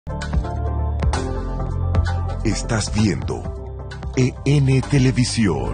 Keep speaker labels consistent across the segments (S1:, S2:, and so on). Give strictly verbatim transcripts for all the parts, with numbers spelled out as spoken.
S1: Estás viendo E N Televisión.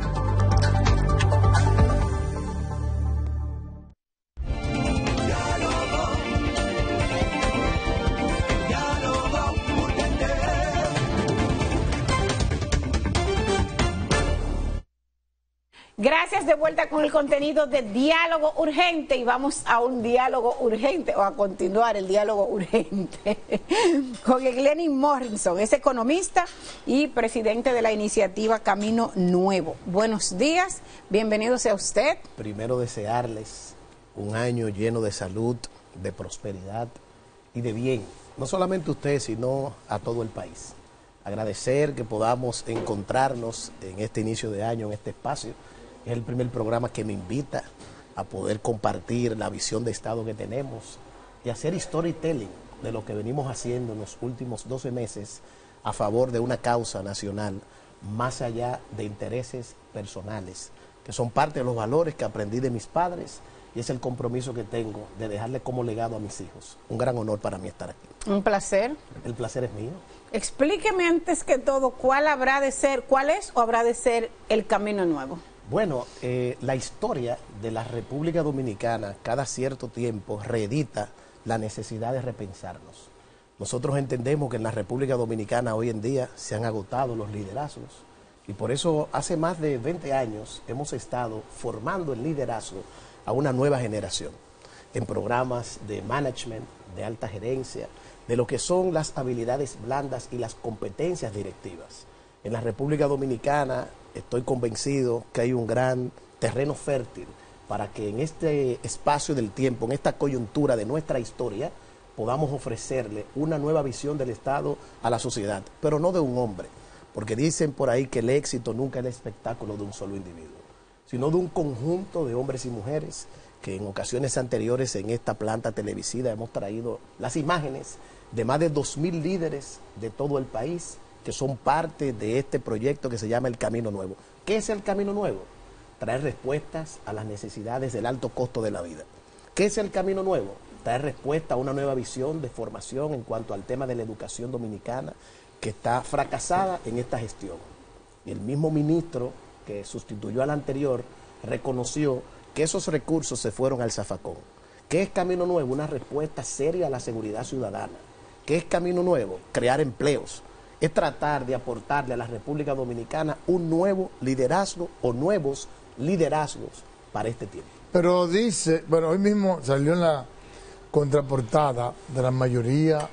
S2: Gracias, de vuelta con el contenido de Diálogo Urgente, y vamos a un diálogo urgente, o a continuar el diálogo urgente, con Glenny Morrison, es economista y presidente de la iniciativa Camino Nuevo. Buenos días, bienvenido sea usted.
S3: Primero desearles un año lleno de salud, de prosperidad y de bien, no solamente a ustedes, sino a todo el país. Agradecer que podamos encontrarnos en este inicio de año, en este espacio. Es el primer programa que me invita a poder compartir la visión de Estado que tenemos y hacer storytelling de lo que venimos haciendo en los últimos doce meses a favor de una causa nacional, más allá de intereses personales, que son parte de los valores que aprendí de mis padres, y es el compromiso que tengo de dejarle como legado a mis hijos. Un gran honor para mí estar aquí.
S2: Un placer.
S3: El placer es mío.
S2: Explíqueme antes que todo, ¿cuál habrá de ser, cuál es o habrá de ser el Camino Nuevo?
S3: Bueno, eh, la historia de la República Dominicana cada cierto tiempo reedita la necesidad de repensarnos. Nosotros entendemos que en la República Dominicana hoy en día se han agotado los liderazgos, y por eso hace más de veinte años hemos estado formando el liderazgo a una nueva generación en programas de management, de alta gerencia, de lo que son las habilidades blandas y las competencias directivas. En la República Dominicana estoy convencido que hay un gran terreno fértil para que en este espacio del tiempo, en esta coyuntura de nuestra historia, podamos ofrecerle una nueva visión del Estado a la sociedad, pero no de un hombre, porque dicen por ahí que el éxito nunca es el espectáculo de un solo individuo, sino de un conjunto de hombres y mujeres que en ocasiones anteriores en esta planta televisiva hemos traído las imágenes de más de dos mil líderes de todo el país que son parte de este proyecto que se llama el Camino Nuevo. ¿Qué es el Camino Nuevo? Traer respuestas a las necesidades del alto costo de la vida. ¿Qué es el Camino Nuevo? Traer respuesta a una nueva visión de formación en cuanto al tema de la educación dominicana, que está fracasada en esta gestión. Y el mismo ministro que sustituyó al anterior reconoció que esos recursos se fueron al zafacón. ¿Qué es Camino Nuevo? Una respuesta seria a la seguridad ciudadana. ¿Qué es Camino Nuevo? Crear empleos. Es tratar de aportarle a la República Dominicana un nuevo liderazgo o nuevos liderazgos para este tiempo.
S4: Pero dice, bueno, hoy mismo salió en la contraportada de la mayoría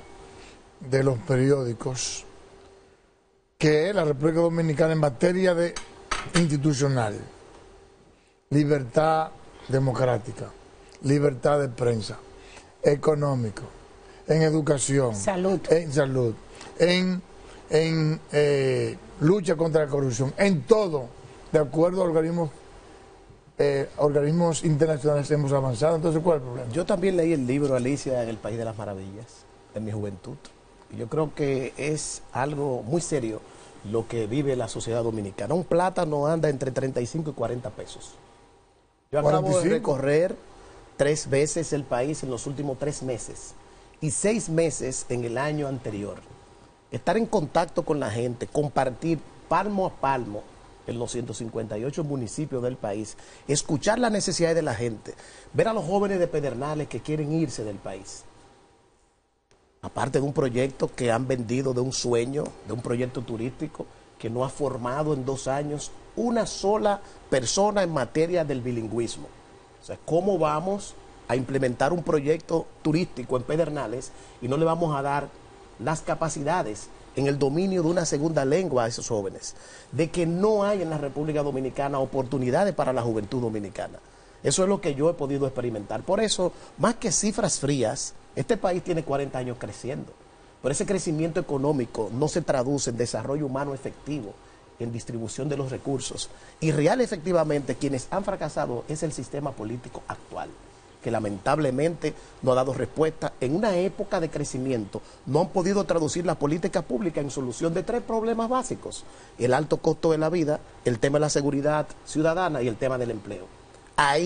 S4: de los periódicos que la República Dominicana en materia de institucional, libertad democrática, libertad de prensa, económico, en educación,
S2: salud,
S4: en salud, en en eh, lucha contra la corrupción, en todo, de acuerdo a organismos, eh, organismos internacionales hemos avanzado. Entonces, ¿cuál es el problema?
S3: Yo también leí el libro Alicia en el País de las Maravillas, en mi juventud, y yo creo que es algo muy serio lo que vive la sociedad dominicana. Un plátano anda entre treinta y cinco y cuarenta pesos. Yo acabo cuarenta y cinco de recorrer tres veces el país en los últimos tres meses, y seis meses en el año anterior. Estar en contacto con la gente, compartir palmo a palmo en los ciento cincuenta y ocho municipios del país, escuchar las necesidades de la gente, ver a los jóvenes de Pedernales que quieren irse del país. Aparte de un proyecto que han vendido, de un sueño, de un proyecto turístico que no ha formado en dos años una sola persona en materia del bilingüismo. O sea, ¿cómo vamos a implementar un proyecto turístico en Pedernales y no le vamos a dar las capacidades en el dominio de una segunda lengua a esos jóvenes? De que no hay en la República Dominicana oportunidades para la juventud dominicana. Eso es lo que yo he podido experimentar. Por eso, más que cifras frías, este país tiene cuarenta años creciendo. Pero ese crecimiento económico no se traduce en desarrollo humano efectivo, en distribución de los recursos. Y real efectivamente quienes han fracasado es el sistema político actual, que lamentablemente no ha dado respuesta. En una época de crecimiento no han podido traducir la política pública en solución de tres problemas básicos: el alto costo de la vida, el tema de la seguridad ciudadana y el tema del empleo. Ahí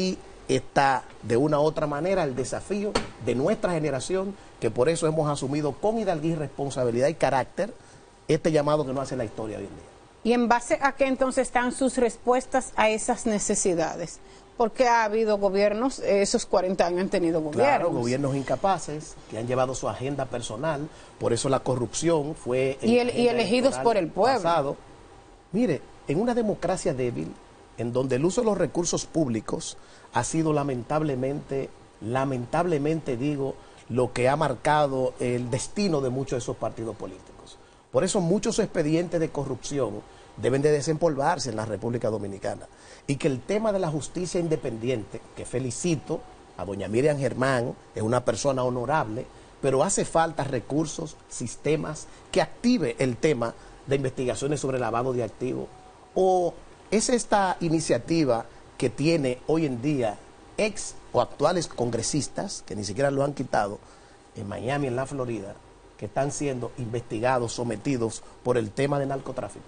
S3: está de una u otra manera el desafío de nuestra generación, que por eso hemos asumido con hidalguía, responsabilidad y carácter este llamado que nos hace la historia hoy en día.
S2: ¿Y en base a qué entonces están sus respuestas a esas necesidades? Porque ha habido gobiernos, esos cuarenta años han tenido gobiernos.
S3: Claro, gobiernos incapaces, que han llevado su agenda personal, por eso la corrupción fue...
S2: Y, el, y elegidos por el pueblo.
S3: Pasado. Mire, en una democracia débil, en donde el uso de los recursos públicos ha sido lamentablemente, lamentablemente digo, lo que ha marcado el destino de muchos de esos partidos políticos. Por eso muchos expedientes de corrupción deben de desempolvarse en la República Dominicana. Y que el tema de la justicia independiente, que felicito a doña Miriam Germán, es una persona honorable, pero hace falta recursos, sistemas que active el tema de investigaciones sobre lavado de activos. O es esta iniciativa que tiene hoy en día ex o actuales congresistas, que ni siquiera lo han quitado, en Miami, en la Florida, que están siendo investigados, sometidos por el tema de narcotráfico.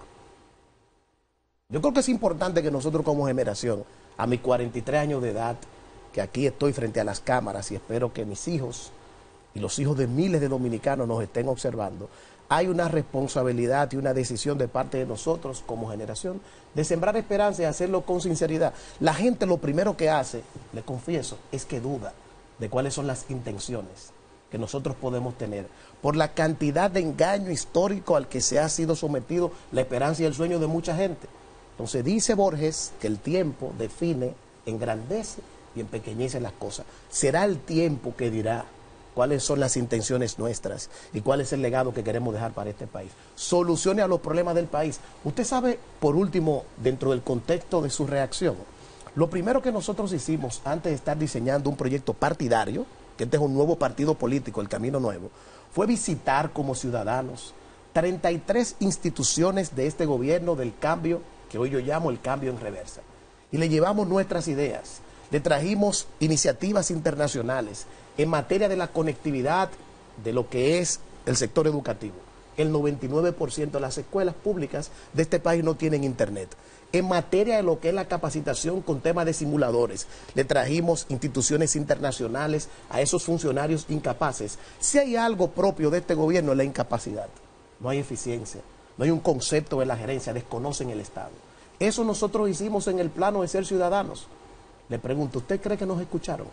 S3: Yo creo que es importante que nosotros como generación, a mis cuarenta y tres años de edad, que aquí estoy frente a las cámaras y espero que mis hijos y los hijos de miles de dominicanos nos estén observando, hay una responsabilidad y una decisión de parte de nosotros como generación de sembrar esperanza y hacerlo con sinceridad. La gente lo primero que hace, le confieso, es que duda de cuáles son las intenciones que nosotros podemos tener, por la cantidad de engaño histórico al que se ha sido sometido la esperanza y el sueño de mucha gente. Entonces dice Borges que el tiempo define, engrandece y empequeñece las cosas. Será el tiempo que dirá cuáles son las intenciones nuestras y cuál es el legado que queremos dejar para este país. Solucione a los problemas del país. Usted sabe, por último, dentro del contexto de su reacción, lo primero que nosotros hicimos antes de estar diseñando un proyecto partidario, que este es un nuevo partido político, el Camino Nuevo, fue visitar como ciudadanos treinta y tres instituciones de este gobierno del cambio, que hoy yo llamo el cambio en reversa. Y le llevamos nuestras ideas, le trajimos iniciativas internacionales en materia de la conectividad de lo que es el sector educativo. El noventa y nueve por ciento de las escuelas públicas de este país no tienen internet. En materia de lo que es la capacitación con temas de simuladores, le trajimos instituciones internacionales a esos funcionarios incapaces. Si hay algo propio de este gobierno es la incapacidad. No hay eficiencia, no hay un concepto de la gerencia, desconocen el Estado. Eso nosotros hicimos en el plano de ser ciudadanos. Le pregunto, ¿usted cree que nos escucharon?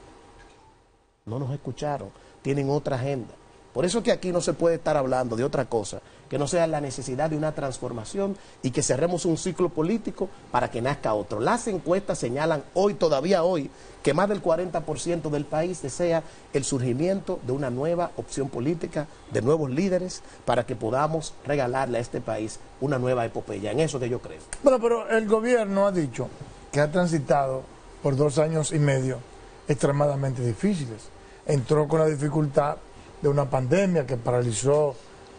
S3: No nos escucharon, tienen otra agenda. Por eso es que aquí no se puede estar hablando de otra cosa que no sea la necesidad de una transformación y que cerremos un ciclo político para que nazca otro. Las encuestas señalan hoy, todavía hoy, que más del cuarenta por ciento del país desea el surgimiento de una nueva opción política, de nuevos líderes, para que podamos regalarle a este país una nueva epopeya. En eso que yo creo.
S4: Bueno, pero el gobierno ha dicho que ha transitado por dos años y medio extremadamente difíciles. Entró con la dificultad de una pandemia que paralizó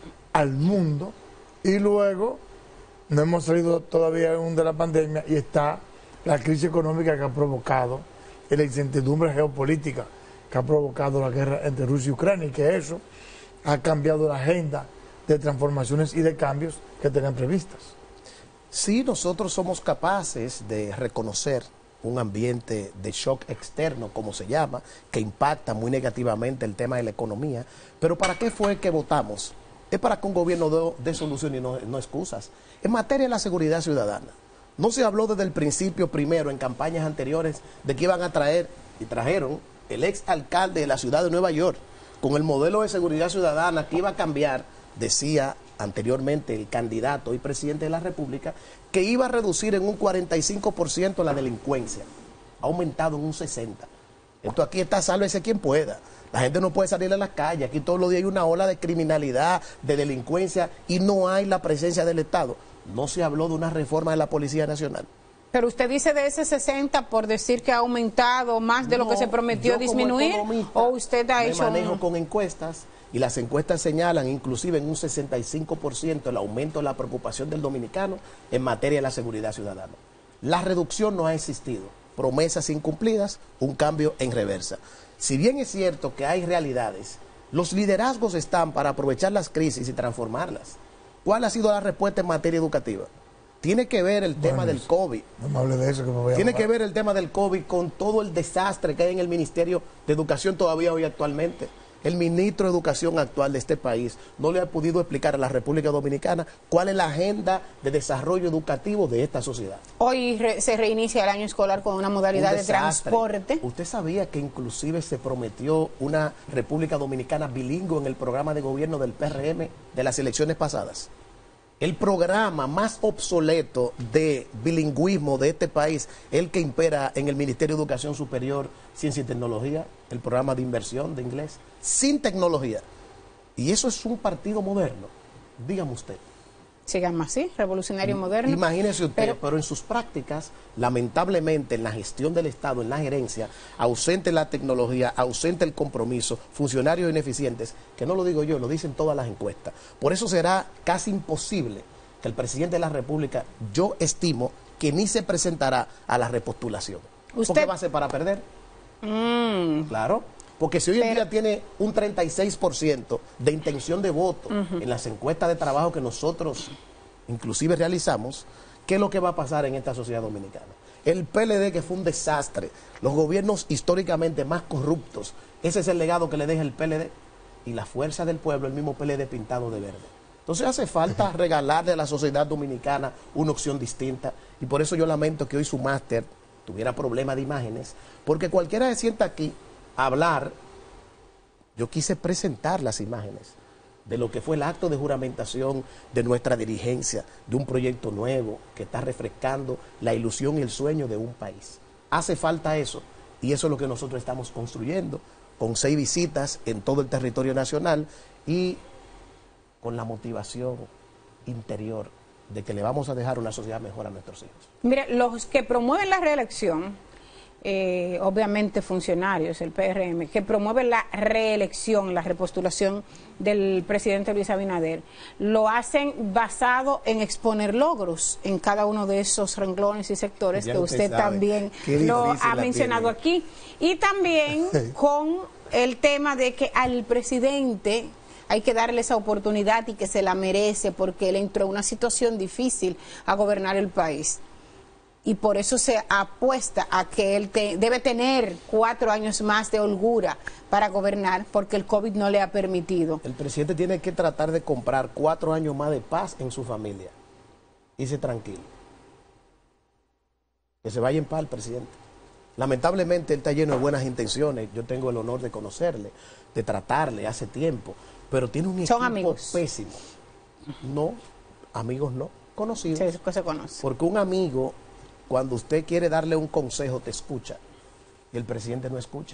S4: al mundo y luego no hemos salido todavía aún de la pandemia y está la crisis económica que ha provocado y la incertidumbre geopolítica que ha provocado la guerra entre Rusia y Ucrania, y que eso ha cambiado la agenda de transformaciones y de cambios que tenían previstas.
S3: Sí, nosotros somos capaces de reconocer un ambiente de shock externo, como se llama, que impacta muy negativamente el tema de la economía. Pero ¿para qué fue que votamos? Es para que un gobierno dé, dé solución y no, no excusas. En materia de la seguridad ciudadana, no se habló desde el principio, primero, en campañas anteriores, de que iban a traer, y trajeron, el ex alcalde de la ciudad de Nueva York, con el modelo de seguridad ciudadana que iba a cambiar, decía anteriormente el candidato y presidente de la República, que iba a reducir en un cuarenta y cinco por ciento la delincuencia. Ha aumentado en un sesenta por ciento. Esto aquí está, sálvese quien pueda. La gente no puede salir a las calles. Aquí todos los días hay una ola de criminalidad, de delincuencia, y no hay la presencia del Estado. No se habló de una reforma de la Policía Nacional.
S2: Pero usted dice de ese sesenta por decir que ha aumentado más de
S3: no,
S2: lo que se prometió disminuir, o usted ha
S3: me
S2: hecho
S3: manejo
S2: un...
S3: con encuestas, y las encuestas señalan inclusive en un sesenta y cinco por ciento el aumento de la preocupación del dominicano en materia de la seguridad ciudadana. La reducción no ha existido, promesas incumplidas, un cambio en reversa. Si bien es cierto que hay realidades, los liderazgos están para aprovechar las crisis y transformarlas. ¿Cuál ha sido la respuesta en materia educativa? tiene que ver el tema
S4: Bueno,
S3: del COVID.
S4: No me hable de eso que me voy a
S3: Tiene
S4: mojar.
S3: que ver el tema del COVID con todo el desastre que hay en el Ministerio de Educación todavía hoy actualmente. El ministro de Educación actual de este país no le ha podido explicar a la República Dominicana cuál es la agenda de desarrollo educativo de esta sociedad.
S2: Hoy re- se reinicia el año escolar con una modalidad
S3: Un
S2: de
S3: desastre.
S2: transporte.
S3: ¿Usted sabía que inclusive se prometió una República Dominicana bilingüe en el programa de gobierno del P R M de las elecciones pasadas? El programa más obsoleto de bilingüismo de este país, el que impera en el Ministerio de Educación Superior, Ciencia y Tecnología, el programa de inversión de inglés, sin tecnología. Y eso es un partido moderno, dígame usted.
S2: Sigamos así, revolucionario moderno.
S3: Imagínese usted,
S2: Pero-
S3: pero, en sus prácticas, lamentablemente en la gestión del Estado, en la gerencia, ausente la tecnología, ausente el compromiso, funcionarios ineficientes, que no lo digo yo, lo dicen todas las encuestas. Por eso será casi imposible que el presidente de la República, yo estimo, que ni se presentará a la repostulación.
S2: Usted-
S3: ¿Por qué va a ser para perder?
S2: Mm,
S3: Claro, porque si hoy en
S2: Pero-
S3: día tiene un treinta y seis por ciento de intención de voto en las encuestas de trabajo que nosotros inclusive realizamos, ¿qué es lo que va a pasar en esta sociedad dominicana? El P L D, que fue un desastre, los gobiernos históricamente más corruptos, ese es el legado que le deja el P L D, y la fuerza del pueblo, el mismo P L D pintado de verde. Entonces hace falta regalarle a la sociedad dominicana una opción distinta, y por eso yo lamento que hoy su máster tuviera problema de imágenes, porque cualquiera se sienta aquí a hablar. Yo quise presentar las imágenes de lo que fue el acto de juramentación de nuestra dirigencia, de un proyecto nuevo que está refrescando la ilusión y el sueño de un país. Hace falta eso, y eso es lo que nosotros estamos construyendo, con seis visitas en todo el territorio nacional y con la motivación interior de que le vamos a dejar una sociedad mejor a nuestros hijos.
S2: Mire, los que promueven la reelección, eh, obviamente funcionarios, el P R M, que promueven la reelección, la repostulación del presidente Luis Abinader, lo hacen basado en exponer logros en cada uno de esos renglones y sectores
S3: Ya
S2: que
S3: usted
S2: usted
S3: sabe
S2: también
S3: qué
S2: lo
S3: difícil
S2: ha
S3: la
S2: mencionado
S3: tiene.
S2: aquí. Y también con el tema de que al presidente hay que darle esa oportunidad y que se la merece porque él entró en una situación difícil a gobernar el país. Y por eso se apuesta a que él te- debe tener cuatro años más de holgura para gobernar porque el COVID no le ha permitido.
S3: El presidente tiene que tratar de comprar cuatro años más de paz en su familia. Irse tranquilo. Que se vaya en paz el presidente. Lamentablemente él está lleno de buenas intenciones. Yo tengo el honor de conocerle, de tratarle hace tiempo. Pero tiene un
S2: Son
S3: equipo
S2: amigos.
S3: pésimo. No, amigos no, conocidos.
S2: Sí, que se conoce.
S3: Porque un amigo, cuando usted quiere darle un consejo, te escucha. Y el presidente no escucha.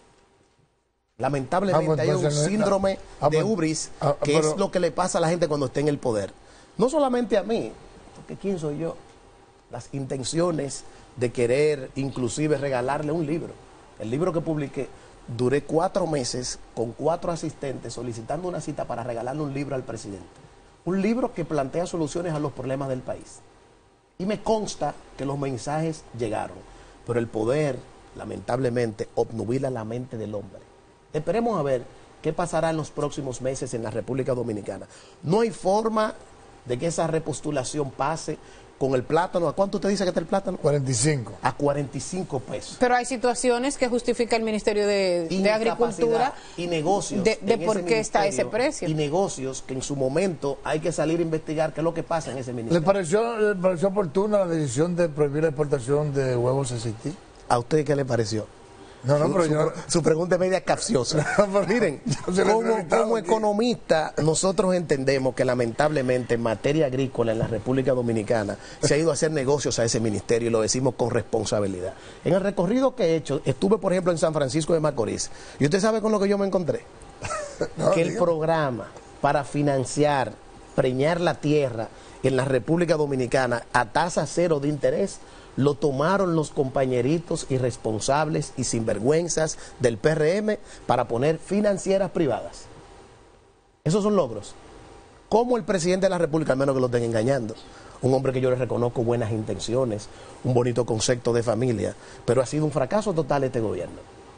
S3: Lamentablemente
S4: Ah, pues,
S3: hay un
S4: entonces no es-
S3: síndrome
S4: ah,
S3: de
S4: pues,
S3: ubris,
S4: ah,
S3: que
S4: pero-
S3: es lo que le pasa a la gente cuando está en el poder. No solamente a mí, porque ¿quién soy yo? Las intenciones de querer inclusive regalarle un libro. El libro que publiqué, duré cuatro meses con cuatro asistentes solicitando una cita para regalarle un libro al presidente. Un libro que plantea soluciones a los problemas del país. Y me consta que los mensajes llegaron, pero el poder, lamentablemente, obnubila la mente del hombre. Esperemos a ver qué pasará en los próximos meses en la República Dominicana. No hay forma de que esa repostulación pase con el plátano. ¿A cuánto usted dice que está el plátano?
S4: cuarenta y cinco.
S3: A cuarenta y cinco pesos.
S2: Pero hay situaciones que justifica el Ministerio de, de
S3: Incapacidad
S2: Agricultura
S3: y negocios
S2: de, de
S3: en
S2: por
S3: ese
S2: qué está ese
S3: ministerio,
S2: precio.
S3: y negocios que en su momento hay que salir a investigar qué es lo que pasa en ese
S4: ¿Le
S3: ministerio.
S4: pareció, ¿Le pareció oportuna la decisión de prohibir la exportación de huevos S I T?
S3: ¿A usted qué le pareció?
S4: No, no,
S3: Su,
S4: pero
S3: su-
S4: yo...
S3: su pregunta es media capciosa.
S4: No, pero
S3: Miren,
S4: yo se lo he
S3: como,
S4: entrevistado
S3: como
S4: aquí.
S3: economista, nosotros entendemos que lamentablemente en materia agrícola en la República Dominicana se ha ido a hacer negocios a ese ministerio y lo decimos con responsabilidad. En el recorrido que he hecho, estuve por ejemplo en San Francisco de Macorís y usted sabe con lo que yo me encontré.
S4: No,
S3: que el
S4: dígame.
S3: programa para financiar, preñar la tierra en la República Dominicana a tasa cero de interés, lo tomaron los compañeritos irresponsables y sinvergüenzas del P R M para poner financieras privadas. Esos son logros. ¿Cómo el presidente de la República, al menos que lo estén engañando? Un hombre que yo le reconozco buenas intenciones, un bonito concepto de familia, pero ha sido un fracaso total este gobierno.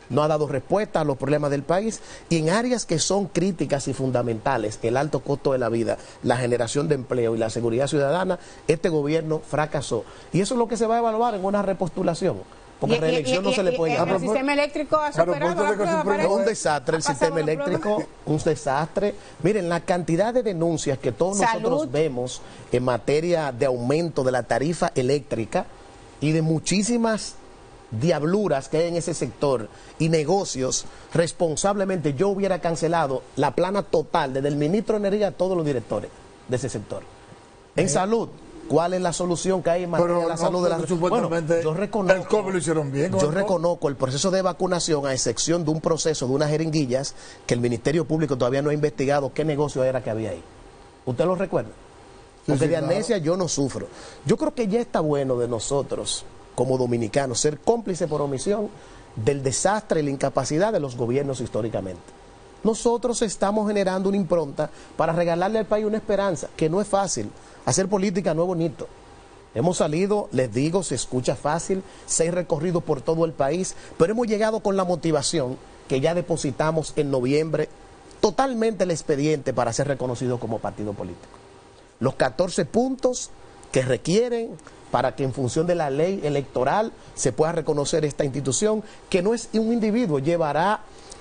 S3: no ha dado respuesta a los problemas del país, y en áreas que son críticas y fundamentales, el alto costo de la vida, la generación de empleo y la seguridad ciudadana, este gobierno fracasó. Y eso es lo que se va a evaluar en una repostulación. Porque
S2: y,
S3: reelección
S2: y, y,
S3: no se le puede
S2: y,
S3: llamar.
S2: El sistema eléctrico ha superado la prueba, parece.
S3: Un desastre el sistema eléctrico, un desastre. Miren, la cantidad de denuncias que todos
S2: Salud.
S3: nosotros vemos en materia de aumento de la tarifa eléctrica y de muchísimas diabluras que hay en ese sector y negocios, responsablemente yo hubiera cancelado la plana total desde el ministro de Energía a todos los directores de ese sector. En eh. salud, ¿cuál es la solución que hay en materia de la no, salud de la
S4: bueno, yo reconozco, el COVID lo hicieron bien,
S3: yo reconozco el proceso de vacunación, a excepción de un proceso de unas jeringuillas que el Ministerio Público todavía no ha investigado qué negocio era que había ahí. ¿Usted lo recuerda? Porque sí, sí, de amnesia claro. Yo no sufro. Yo creo que ya está bueno de nosotros, como dominicanos, ser cómplice por omisión del desastre y la incapacidad de los gobiernos históricamente. Nosotros estamos generando una impronta para regalarle al país una esperanza, que no es fácil. Hacer política no es bonito. Hemos salido, les digo, se escucha fácil, seis recorridos por todo el país, pero hemos llegado con la motivación que ya depositamos en noviembre totalmente el expediente para ser reconocido como partido político. Los catorce puntos que requieren para que en función de la ley electoral se pueda reconocer esta institución, que no es un individuo, llevará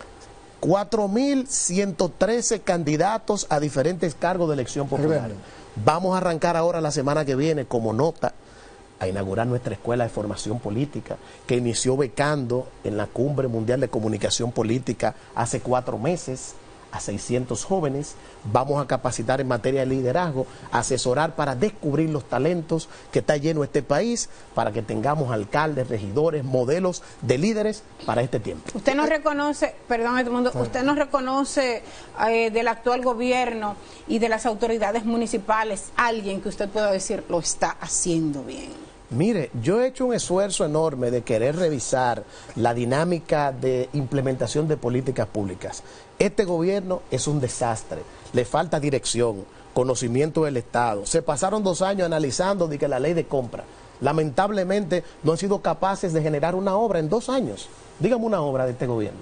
S3: cuatro mil ciento trece candidatos a diferentes cargos de elección popular. Vamos a arrancar ahora la semana que viene como nota a inaugurar nuestra escuela de formación política, que inició becando en la Cumbre Mundial de Comunicación Política hace cuatro meses a seiscientos jóvenes. Vamos a capacitar en materia de liderazgo, asesorar para descubrir los talentos que está lleno este país, para que tengamos alcaldes, regidores, modelos de líderes para este tiempo.
S2: Usted no reconoce, perdón, Edmundo, usted no reconoce eh, del actual gobierno y de las autoridades municipales alguien que usted pueda decir lo está haciendo bien.
S3: Mire, yo he hecho un esfuerzo enorme de querer revisar la dinámica de implementación de políticas públicas. Este gobierno es un desastre, le falta dirección, conocimiento del Estado. Se pasaron dos años analizando de que la ley de compra. Lamentablemente no han sido capaces de generar una obra en dos años. Dígame una obra de este gobierno.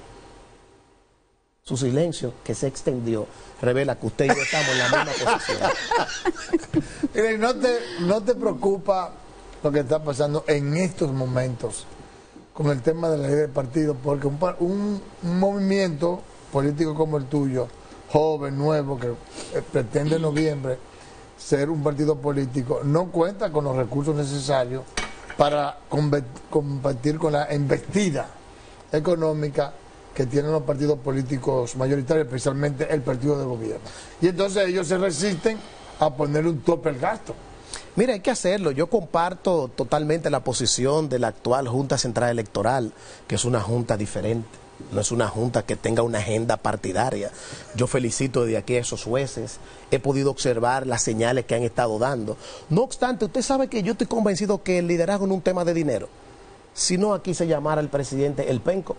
S3: Su silencio, que se extendió, revela que usted y yo estamos en la misma posición.
S4: Mire, no te, no te preocupa lo que está pasando en estos momentos con el tema de la ley de partido, porque un, un, un movimiento político como el tuyo, joven, nuevo, que eh, pretende en noviembre ser un partido político, no cuenta con los recursos necesarios para combatir con la embestida económica que tienen los partidos políticos mayoritarios, especialmente el partido de gobierno. Y entonces ellos se resisten a poner un tope al gasto.
S3: Mira, hay que hacerlo. Yo comparto totalmente la posición de la actual Junta Central Electoral, que es una junta diferente, no es una junta que tenga una agenda partidaria. Yo felicito desde aquí a esos jueces, he podido observar las señales que han estado dando. No obstante, usted sabe que yo estoy convencido que el liderazgo no es un tema de dinero, sino aquí se llamara el presidente el penco.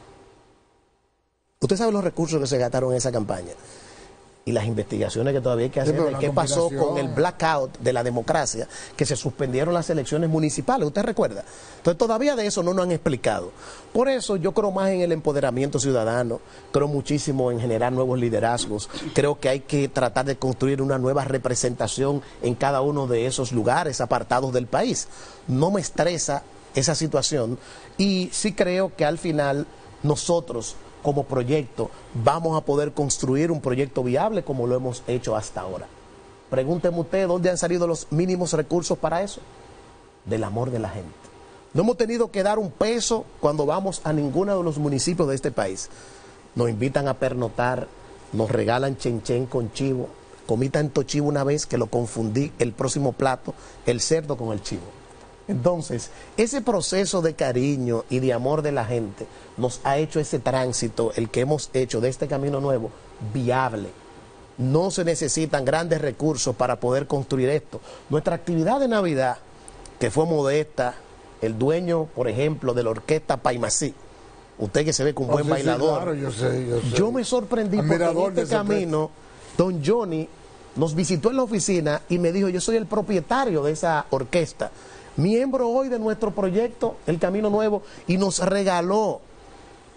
S3: Usted sabe los recursos que se gastaron en esa campaña y las investigaciones que todavía hay que hacer sí, de qué pasó con el blackout de la democracia, que se suspendieron las elecciones municipales, ¿usted recuerda? Entonces todavía de eso no nos han explicado. Por eso yo creo más en el empoderamiento ciudadano, creo muchísimo en generar nuevos liderazgos, creo que hay que tratar de construir una nueva representación en cada uno de esos lugares apartados del país. No me estresa esa situación y sí creo que al final nosotros como proyecto vamos a poder construir un proyecto viable como lo hemos hecho hasta ahora. Pregúnteme usted dónde han salido los mínimos recursos para eso. Del amor de la gente. No hemos tenido que dar un peso cuando vamos a ninguno de los municipios de este país. Nos invitan a pernotar, nos regalan chenchen con chivo. Comí tanto chivo una vez que lo confundí el próximo plato, el cerdo con el chivo. Entonces, ese proceso de cariño y de amor de la gente nos ha hecho ese tránsito, el que hemos hecho de este camino nuevo, viable. No se necesitan grandes recursos para poder construir esto. Nuestra actividad de Navidad, que fue modesta, el dueño, por ejemplo, de la orquesta Paimasí, usted que se ve con un buen
S4: sí,
S3: bailador,
S4: sí, claro, yo, sé, yo, sé.
S3: yo me sorprendí porque en este camino, don Johnny nos visitó en la oficina y me dijo, yo soy el propietario de esa orquesta, miembro hoy de nuestro proyecto El Camino Nuevo, y nos regaló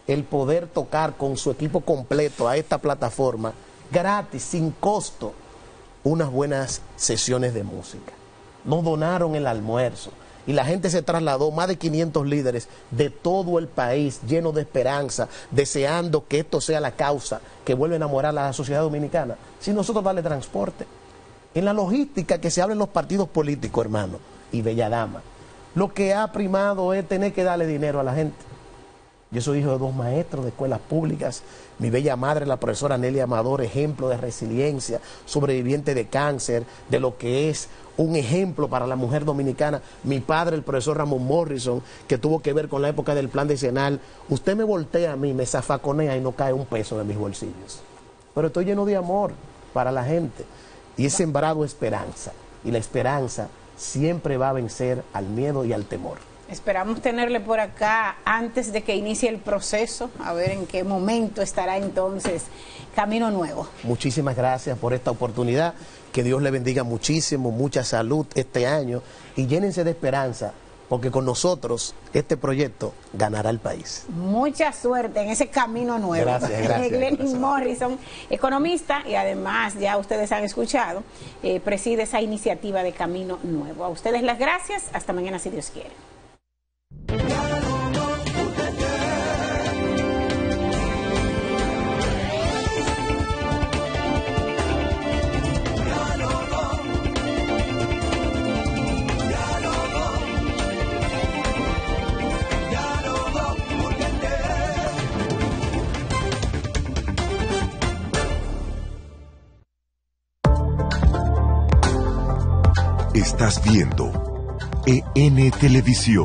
S3: el poder tocar con su equipo completo a esta plataforma, gratis, sin costo, unas buenas sesiones de música. Nos donaron el almuerzo y la gente se trasladó, más de quinientos líderes de todo el país, llenos de esperanza, deseando que esto sea la causa que vuelve a enamorar a la sociedad dominicana, sin nosotros darle transporte. En la logística que se habla en los partidos políticos, hermano, y bella dama, lo que ha primado es tener que darle dinero a la gente. Yo soy hijo de dos maestros de escuelas públicas. Mi bella madre, la profesora Nelly Amador, ejemplo de resiliencia, sobreviviente de cáncer, de lo que es un ejemplo para la mujer dominicana. Mi padre, el profesor Ramón Morrison, que tuvo que ver con la época del plan decenal. Usted me voltea a mí, me zafaconea y no cae un peso de mis bolsillos. Pero estoy lleno de amor para la gente y he sembrado esperanza. Y la esperanza siempre va a vencer al miedo y al temor.
S2: Esperamos tenerle por acá antes de que inicie el proceso, a ver en qué momento estará entonces Camino Nuevo.
S3: Muchísimas gracias por esta oportunidad, que Dios le bendiga muchísimo, mucha salud este año y llénense de esperanza, porque con nosotros este proyecto ganará el país.
S2: Mucha suerte en ese Camino Nuevo.
S3: Gracias, gracias.
S2: Glenis Morrison, economista, y además ya ustedes han escuchado, eh, preside esa iniciativa de Camino Nuevo. A ustedes las gracias, hasta mañana si Dios quiere.
S1: Estás viendo E N Televisión.